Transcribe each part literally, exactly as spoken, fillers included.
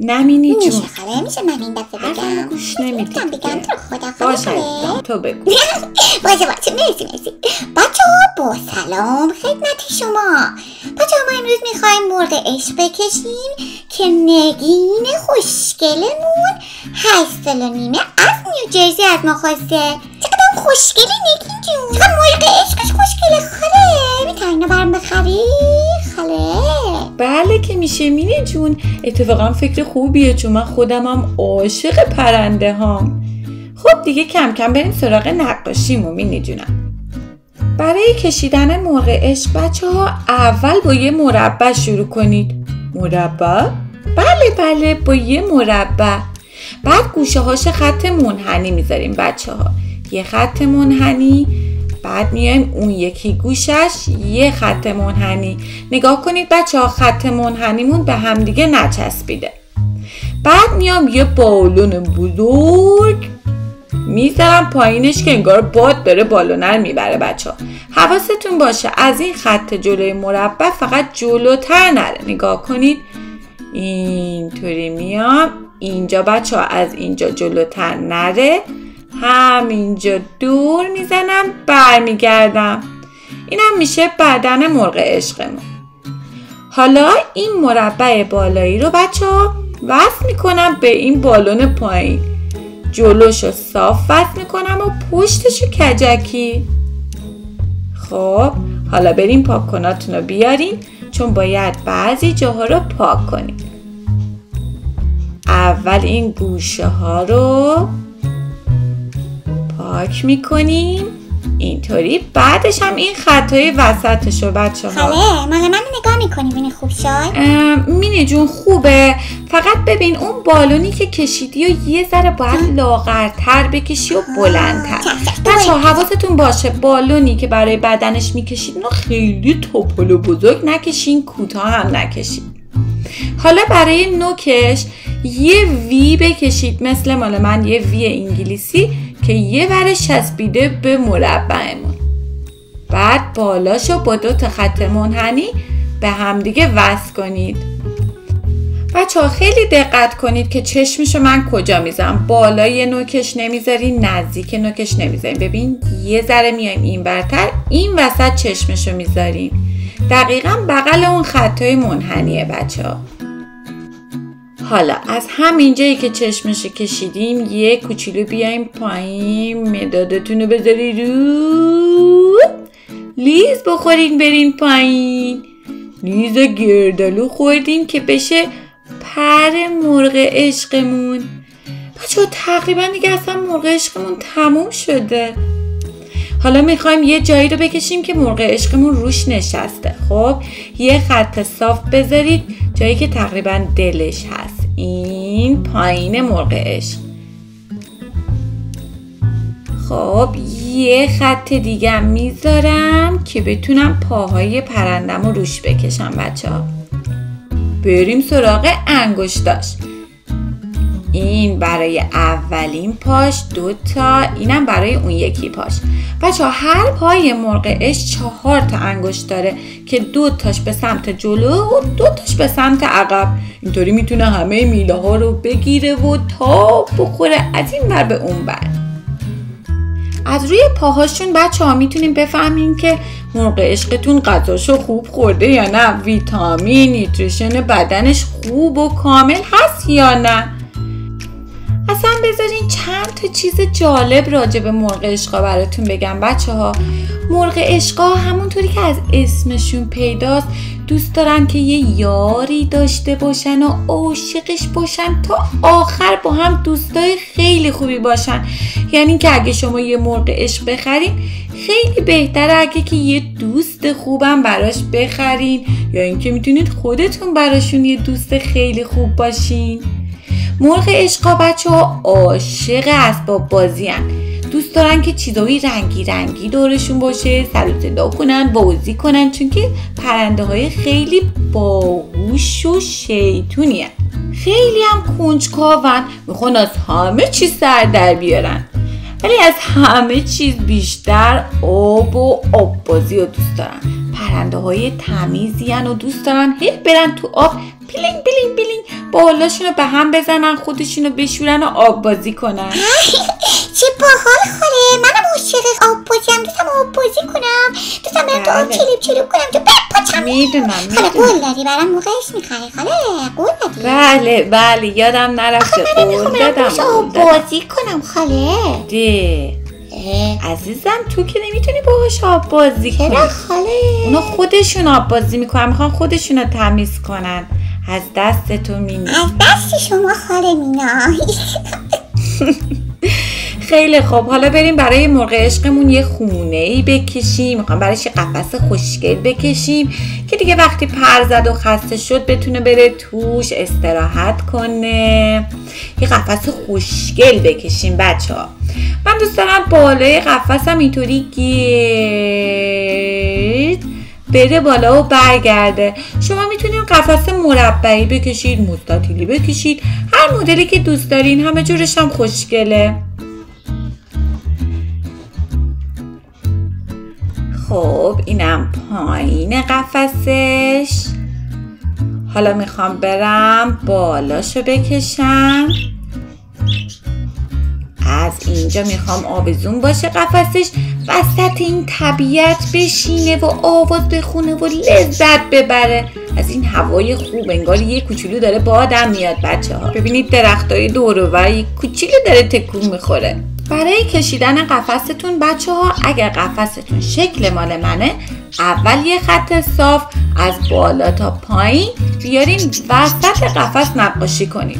نمینی جون میشه خاله میشه من این دفعه بگم گوش نمیدی بگم بگم تو خدا خاله باشه عزیزم تو بگو باشه باشه مرسی مرسی بچه ها با سلام خدمت شما. بچه ها ما امروز میخوایم مرغ عشق بکشیم که نگین خوشگلمون هشت سال و نیمه از نیوجرسی از ما خواسته. چقدر خوشگلی نگین جون، چقدر مرغ عشقش خوشگله خاله. میتونی اینو برام بخری خاله؟ بله که میشه مینه جون، اتفاقا فکر خوبیه چون من خودم هم عاشق پرنده هام. خب دیگه کم کم بریم سراغ نقاشیمون مینه جونم. برای کشیدن مرغ عشق بچه ها اول با یه مربع شروع کنید. مربع؟ بله بله با یه مربع. بعد گوشه هاش خط منحنی میذاریم بچه ها، یه خط منحنی. بعد میایم اون یکی گوشش یه خط منحنی. نگاه کنید بچه ها خط منحنیمون به همدیگه نچسبیده. بعد میام یه بالون بزرگ میذارم پایینش که انگار باد داره بالونه رو میبره. بچه ها حواستون باشه از این خط جلوی مربع فقط جلوتر نره. نگاه کنید اینطوری میام اینجا بچه ها از اینجا جلوتر نره، همینجا دور میزنم برمیگردم. اینم میشه بدن مرغ عشقمون. حالا این مربع بالایی رو بچه ها وصل میکنم به این بالون پایین، جلوشو صاف وصل میکنم و پشتشو کجکی. خب حالا بریم پاک کناتون رو بیارین چون باید بعضی جاها رو پاک کنیم. اول این گوشه ها رو پاک میکنیم اینطوری، بعدش هم این خطای وسطش رو بچه ها. خاله مال من نگاه میکنی بینه خوب شد؟ مینه جون خوبه، فقط ببین اون بالونی که کشیدی و یه ذره باید لاغرتر بکشی و بلندتر. بچه ها حواستون باشه بالونی که برای بدنش میکشید اونو خیلی توپل و بزرگ نکشین، کوتاه هم نکشید. حالا برای نوکش یه وی بکشید مثل مال من، یه وی انگلیسی که یه ورش چسبیده به مربعمون. بعد بالاشو با دو تا خط منحنی به همدیگه وصل کنید. بچه ها خیلی دقت کنید که چشمشو من کجا میذارم. بالای نوکش نمیذارین، نزدیک نوکش نمیذارین. ببین یه ذره میایم این برتر، این وسط چشمشو میذاریم. دقیقاً بغل اون خطای منحنیه بچه ها. حالا از همین جایی که چشمشو کشیدیم یه کوچولو بیایم پایین، مدادتون رو بذاری رو، لیز بخورین برین پایین. لیز گردالو خوردین که بشه پر مرغ عشقمون. بچه ها تقریبا دیگه اصلا مرغ عشقمون تموم شده. حالا میخوایم یه جایی رو بکشیم که مرغ عشقمون روش نشسته. خب یه خط صاف بذارید جایی که تقریبا دلش هست، این پایین مرغ عشق. خب یه خط دیگه میذارم که بتونم پاهای پرندم رو روش بکشم بچه ها. بریم سراغ انگشتاش. این برای اولین پاش دوتا، اینم برای اون یکی پاش. بچه ها هر پای مرغ عشق چهار تا انگشت داره که دو تاش به سمت جلو و دو تاش به سمت عقب. اینطوری میتونه همه میله ها رو بگیره و تا بخوره از این بر به اون بر. از روی پاهاشون بچه ها میتونیم بفهمیم که مرغ عشقتون غذاشو خوب خورده یا نه، ویتامین نیوتریشن بدنش خوب و کامل هست یا نه. اصلا بذارین چند تا چیز جالب راجع به مرغ عشقا براتون بگم بچه ها. مرغ عشقا همونطوری که از اسمشون پیداست دوست دارن که یه یاری داشته باشن و عاشقش باشن تا آخر با هم دوستای خیلی خوبی باشن. یعنی که اگه شما یه مرغ عشق بخرین خیلی بهتره اگه که یه دوست خوبم براش بخرین، یا اینکه میتونید خودتون براشون یه دوست خیلی خوب باشین. مرغ عشقا بچه ها عاشق اسباب بازی هن. دوست دارن که چیزایی رنگی رنگی دورشون باشه، سر و صدا کنن، بازی کنن، چون که پرنده های خیلی باهوش و شیطونی هن. خیلی هم کنجکاون، میخوان از همه چیز سر در بیارن، ولی از همه چیز بیشتر آب و آب بازی رو دوست دارن. پرنده های تمیزی هن و دوست دارن هی برن تو آب بلینگ بلینگ بلینگ بالاشونو به هم بزنن، خودشونو بشورن و آب بازی کنن. چه باحال خاله، منم عاشق آب بازیم، دوستم آب بازی کنم، دوستم برم تو آب چلیب چلیب کنم تو بپاچم. میدونم خاله قول دادی برام موقعش میخری خاله، قول دادی؟ بله بله یادم نرفته، قول دادم. آب بازی کنم خاله. ده عزیزم تو که نمیتونی باهاش آب بازی کنی. چرا خاله؟ اونا خودشون آب بازی میکنن، میخوان خودشون رو تمیز کنن. از دست تو مینی. از دست شما خاله مینا. خیلی خوب، حالا بریم برای مرغ عشقمون یه خونه ای بکشیم. میخوام براش یه قفس خوشگل بکشیم که دیگه وقتی پر زد و خسته شد بتونه بره توش استراحت کنه. یه قفس خوشگل بکشیم بچه ها. من دوست دارم بالای قفسم اینطوری گرد بره بالا و برگرده. شما میتونید قفس مربعی بکشید، مستطیلی بکشید، هر مدلی که دوست دارین، همه جورش هم خوشگله. خب اینم پایین قفسش. حالا میخوام برم بالاشو بکشم. از اینجا میخوام آویزون باشه قفسش، وسط این طبیعت بشینه و آواز بخونه و لذت ببره از این هوای خوب. انگار یه کوچولو داره با آدم میاد بچه ها. ببینید درختای دور و بر یه کوچولو داره تکون میخوره. برای کشیدن قفستون بچه ها، اگر قفستون شکل مال منه، اول یه خط صاف از بالا تا پایین بیارین وسط قفس نقاشی کنین.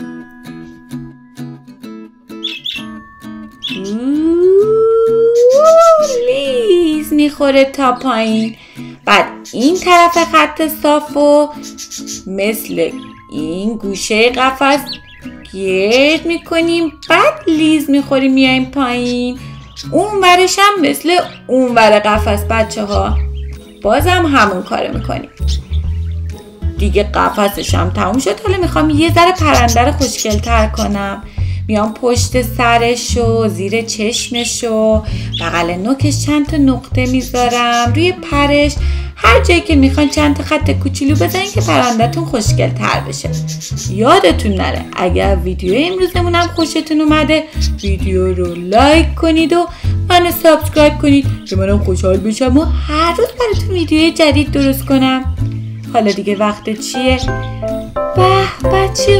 لیز میخوره تا پایین. بعد این طرف خط صافو مثل این گوشه قفس گرد میکنیم، بعد لیز میخوریم میایم پایین. اون ورش هم مثل اون ور قفس بچه ها، بازم همون کارو میکنیم. دیگه قفسش هم تموم شد. حالا میخوام یه ذره پرنده رو خوشگل تر کنم. میام پشت سرشو، زیر چشمشو، بغل نوکش چند تا نقطه میذارم، روی پرش هر جایی که میخواین چند تا خط کوچولو بزنین که پرنده‌تون خوشگل تر بشه. یادتون نره اگر ویدیو امروزمونم خوشتون اومده، ویدیو رو لایک کنید و منو سابسکرایب کنید که منم خوشحال بشم و هر روز براتون ویدیوی جدید درست کنم. حالا دیگه وقت چیه؟ به بچه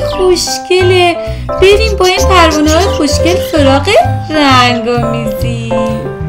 خوشگله، بریم با این پروانه‌های خوشگل سراغ رنگ‌آمیزی.